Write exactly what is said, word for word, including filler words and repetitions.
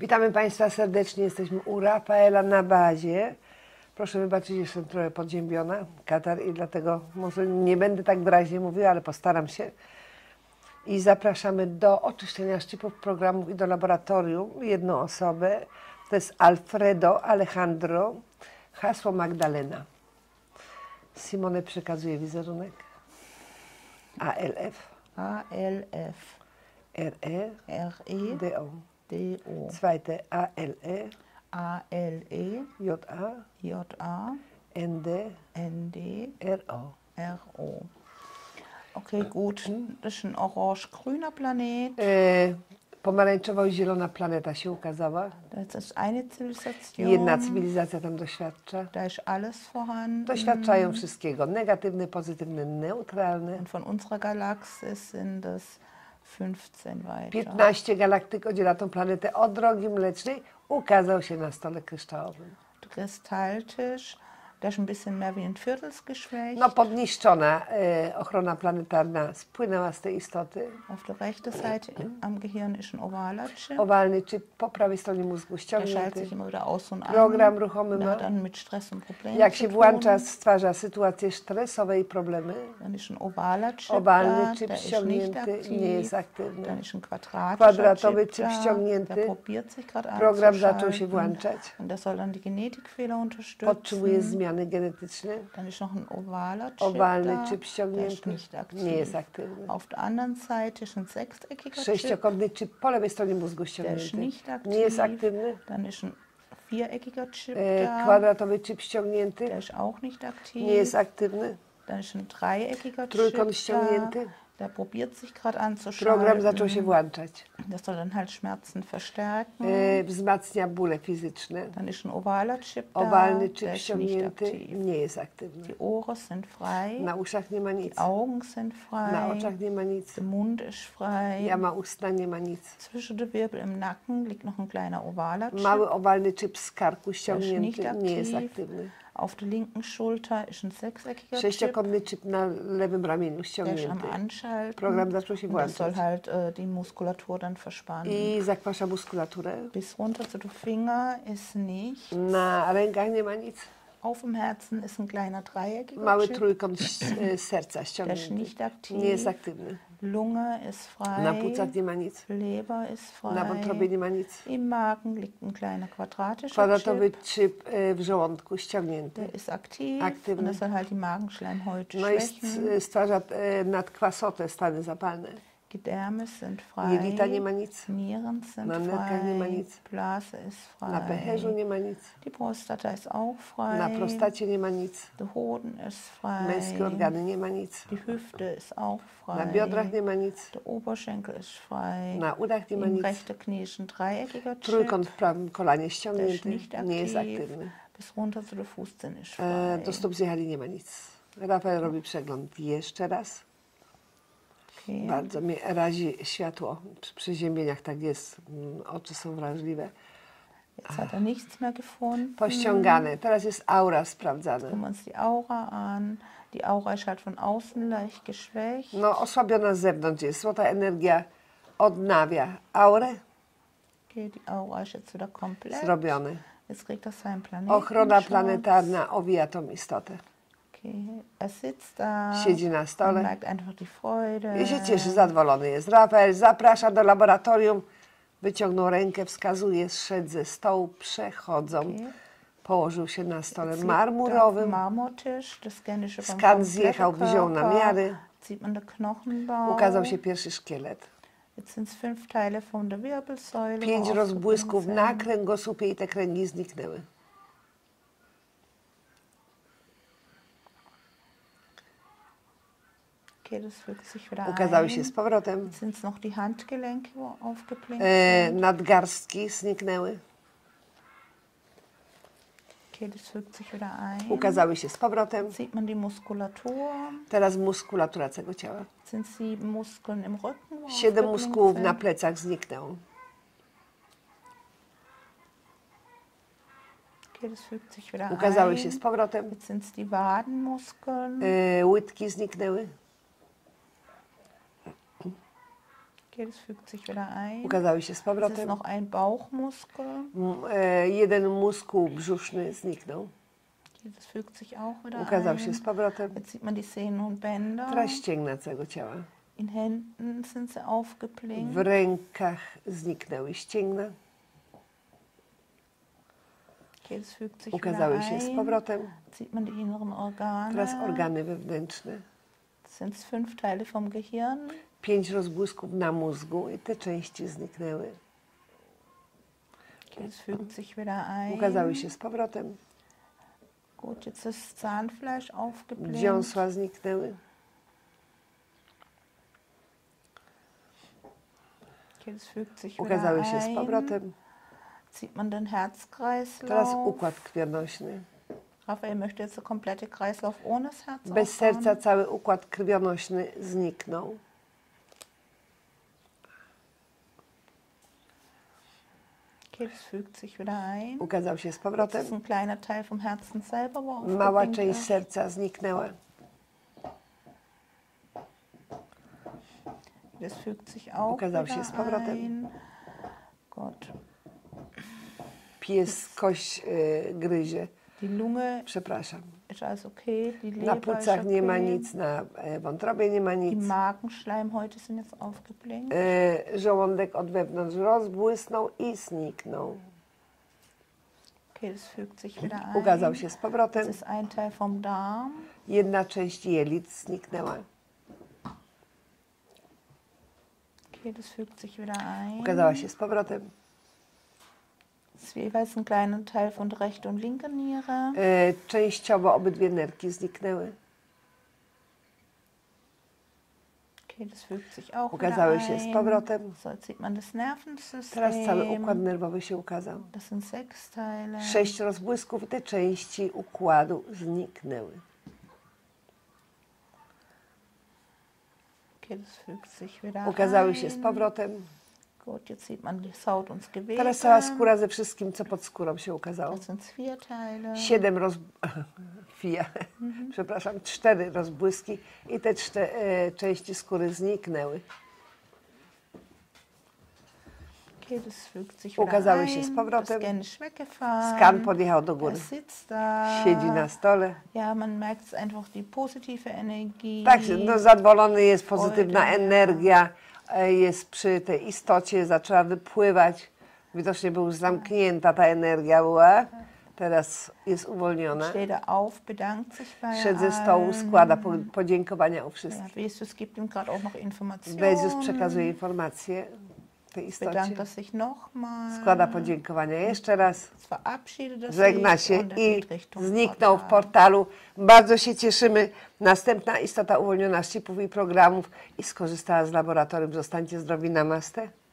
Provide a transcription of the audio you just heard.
Witamy Państwa serdecznie, jesteśmy u Rafaela na bazie. Proszę wybaczyć, jestem trochę podziębiona, katar, i dlatego może nie będę tak wyraźnie mówiła, ale postaram się. I zapraszamy do oczyszczenia szczypów programów i do laboratorium jedną osobę. To jest Alfredo Alejandro, hasło Magdalena. Simone przekazuje wizerunek. A L F. A L F. R E. R E. D O. D O. Zweite A L E. A L E. J A. J A. N D. N D. R O. R O. Okay, gut. Das ist ein orange-grüner Planet. E, Pomarańczowo-zielona planeta się ukazała. Das ist eine Zivilisation. Jedna cywilizacja tam doświadcza. Da ist alles vorhanden. Doświadczają wszystkiego. Negatywne, pozytywne, neutralne. Und von unserer Galaxie sind es fünfzehn weiter. piętnaście galaktyk oddziela tą planetę od drogi mlecznej. Ukazał się na stole kryształowym. Der Kristalltisch, der ist ein bisschen mehr wie ein Viertelsgeschwächt. No podniszczona e, ochrona planetarna spłynęła z tej istoty. Auf der rechten Seite am Gehirn ist ein ovaler Chip. Owalny chip po prawej stronie mózgu Der schaltet ściągnięty. sich immer wieder aus und an. Program ruchomy Der ma. hat dann mit Stress und Problemen Jak zu się tun. włącza, stwarza sytuacje stresowe i problemy. Dann ist ein ovaler Chip Owalny da, chip der ist nicht ściągnięty aktiv. nie jest aktywny. Dann ist ein quadratischer Kwadratowy Chip chip da, ściągnięty. der probiert sich gerade Program zaczął się anzuschalten. włączać. Und der soll dann die Genetikfehler unterstützen. Podtrzymuje zmiany genetyczne. Dann ist noch ein ovaler Chip Owalny da, chip der ist ściągnięty nicht aktiv. nie jest aktywny. Auf der anderen Seite ist ein sechseckiger Chip, Sześciokątny chip po lewej stronie mózgu der ist ściągnięty nicht aktiv. nie jest aktywny. Dann ist ein viereckiger Chip E, da, Kwadratowy chip ściągnięty der ist auch nicht aktiv. nie jest aktywny. Dann ist ein dreieckiger Trójkąt Chip da, ściągnięty. der probiert sich gerade anzuschalten. Program zaczął się włączać. Das soll dann halt Schmerzen verstärken. E, Wzmacnia bóle fizyczne. Dann ist ein ovaler Chip da, Owalny der chip ist nicht ściągnięty aktiv. nie jest aktywny. Die Ohren sind frei, Na uszach nie ma nic. die Augen sind Na frei, oczach nie ma nic. der Mund ist frei. Jama ustna nie ma nic. Zwischen den Wirbel im Nacken liegt noch ein kleiner ovaler Chip. Mały owalny chip z karku nicht ściągnięty nie jest aktiv. aktywny. Auf der linken Schulter ist ein sechseckiger Chip, Sześciokątny chip na lewym ramieniu der ist ściągnięty. am Anschalten. Program zaczął się Und das soll włączać. halt äh, die Muskulatur dann verspannen. I zakwasza muskulaturę. Bis runter zu den Finger ist nichts. Na rękach nie ma nic. Auf dem Herzen ist ein kleiner dreieckiger Mały Chip. trójkąt e, serca Der ist ściągnięty. nicht aktiv. Nie jest aktywny. Lunge ist frei. Na płucach nie ma nic. Leber ist frei. Na wątrobie nie ma nic. Im Magen liegt ein kleiner quadratischer Kwadratowy Chip. chip e, w żołądku ściągnięty. Der ist aktiv. Aktywny. Und das soll halt die Magenschleimhäute No i schwächen. st- stwarza e, nadkwasotę, stany zapalne. Gedärme sind frei. Jelita nie ma nic. Nieren sind Na nerkach nie ma frei. nic. Blase ist frei. Na pęcherzu nie ma nic. Die Prostata ist auch frei. Na prostacie nie ma nic. Der Hoden ist frei. Męskie organy nie ma nic. Die Hüfte ist auch frei. Na biodrach nie ma nic. Der Oberschenkel ist frei. Na udach nie ma Im nic. rechten Knie ist ein dreieckiger Chip. Trójkąt w prawym kolanie Der ist ściągnięty. nicht Nie jest aktiv. aktywny. Bis runter zu den Fußzehen ist E, frei. do stóp zjechali nie ma nic. Rafael robi przegląd jeszcze raz. Okay. Bardzo mnie razi światło. Przy przeziębieniach tak jest. Mm, Oczy są wrażliwe. Jetzt hat er nichts mehr gefunden. Pościągane. Teraz jest aura sprawdzana. Gucken wir uns die Aura an. Die Aura ist halt von außen leicht geschwächt. No, osłabiona z zewnątrz jest. Złota energia odnawia aurę. Okay, die Aura ist jetzt wieder komplett. Zrobione. Jetzt kriegt er seinen Planeten. Ochrona planetarna owija tą istotę. Okay, er sitzt da. Siedzi na Man stole merkt einfach die Freude. i się cieszy, zadowolony jest. Rafael zaprasza do laboratorium. Wyciągnął rękę, wskazuje, zszedł ze stołu, przechodzą. Okay. Położył się na stole Jetzt liegt der marmurowym. Marmortisch, das scanne ich über den Skan zjechał, kompletten wziął na Körper. miary. Sieht man den Knochenbau. Ukazał się pierwszy szkielet. Jetzt sind es fünf Teile von der Wirbelsäule. wo Pięć rozbłysków aufgebunden na sind. kręgosłupie i te kręgi zniknęły. Okay, das fügt sich wieder Ukazały ein. się z powrotem. Sind es noch die Handgelenke, wo aufgeblinkt E, sind? nadgarstki zniknęły. Okay, das fügt sich wieder ein. Ukazały się z powrotem. Sieht man die Muskulatur. Teraz muskulatura całego ciała. Sind sieben Muskeln im Rücken, wo Siedem aufgeblinkt muskułów na sind. plecach zniknęło. Okay, das fügt sich wieder Ukazały ein. się z powrotem. Jetzt sind es die Wadenmuskeln. E, łydki zniknęły. Okay, das fügt sich wieder ein. Ukazały się z Es ist powrotem. noch ein Bauchmuskel. M- e, jeden muskuł brzuszny zniknął. Okay, das fügt sich auch wieder Ukazał się ein. z powrotem. Jetzt sieht man die Sehnen und Bänder. Teraz ścięgna całego ciała. In Händen sind sie aufgeblinkt. W rękach zniknęły ścięgna. Okay, das fügt sich Ukazały wieder się z ein. powrotem. Jetzt sieht man die inneren Organe. Teraz organy wewnętrzne. Das sind fünf Teile vom Gehirn. Pięć rozbłysków na mózgu i te części zniknęły. Okay, das fügt sich wieder ein. Ukazały się z powrotem. Gut, jetzt ist Zahnfleisch aufgeblinkt. Dziąsła zniknęły. Okay, das fügt sich Ukazały wieder się z ein. powrotem. Sieht man den Teraz Herzkreislauf. układ krwionośny. Raphael möchte jetzt der komplette Kreislauf ohne das Herz Bez aufbauen. serca cały układ krwionośny zniknął. Okay, das fügt sich wieder ein. Ukazał się z Das ist powrotem. ein kleiner Teil vom Herzen selber, wo Mała aufgeblinkt część ist. serca zniknęła. Das fügt sich auch Ukazał się wieder z powrotem. ein. Gott. Pies kość y, gryzie. Die Lunge Przepraszam. ist alles okay. Die Na Leber ist płucach nie ma okay. nic, na e, wątrobie nie ma Die nic. Magenschleimhäute sind jetzt aufgeblinkt. E, żołądek od wewnątrz rozbłysnął i zniknął. Okay, das fügt sich wieder ein. Ukazał się z Das powrotem. ist ein Teil vom Darm. Jedna część jelit zniknęła. Okay, das fügt sich wieder ein. Ukazała się z powrotem. Das ist jeweils ein kleiner Teil von der rechten und linken Niere. E, częściowo obydwie nerki zniknęły. Okay, das fügt sich auch Ukazały wieder się z ein. powrotem. So, jetzt sieht man das Nervensystem. Teraz cały układ nerwowy się ukazał. Das sind sechs Teile. Sześć rozbłysków i te części układu zniknęły. Okay, das fügt sich wieder Ukazały się ein. z powrotem. Gut, jetzt sieht man die Haut und das Gewebe. Teraz cała skóra ze wszystkim, co pod skórą się ukazało. Das sind vier Teile. Siedem roz... Fija. Przepraszam, cztery rozbłyski i te czte... e, części skóry zniknęły. Okay, das fügt sich wieder Ukazały ein. się z powrotem. Das Scan ist weggefahren. Skan podjechał do góry. Er sitzt da. Siedzi na stole. Ja, man merkt es einfach, die positive Energie. Tak, no, zadowolony jest, pozytywna Freude, energia e, jest przy tej istocie, zaczęła wypływać. Widocznie była zamknięta ta energia była. Teraz jest uwolniona. Steht er auf, bedankt sich bei Szedł ze stołu, allen. składa po, podziękowania u Ja, wszystkich. Jesus gibt ihm gerade auch noch Informationen. Bezus przekazuje informacje tej istocie. Bedankt er sich nochmal. Składa podziękowania jeszcze raz. Jetzt verabschiedet er Żegna sich się und er i geht Richtung zniknął w Portal. portalu. Bardzo się cieszymy. Następna istota uwolniona z chipów i programów i skorzystała z laboratorium. Zostańcie zdrowi. Namaste.